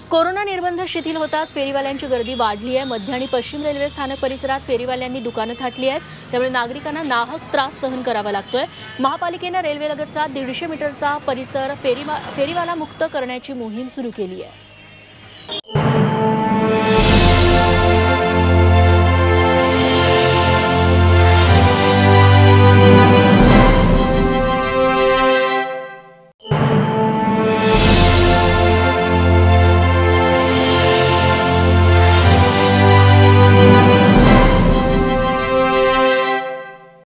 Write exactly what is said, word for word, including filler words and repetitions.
Corona निर्बंध शिथिल होताच फेरीवाल्यांची गर्दी वाढली आहे। मध्य आणि पश्चिम रेल्वे स्थानक परिसरात फेरीवाल्यांनी दुकानं थाटली आहेत, त्यामुळे नागरिकांना नाहक त्रास सहन करावा लागतोय। महापालिकेने रेल्वेलगतचा दीडशे मीटरचा परिसर फेरी फेरीवाला मुक्त करण्याची मोहीम सुरू केली आहे।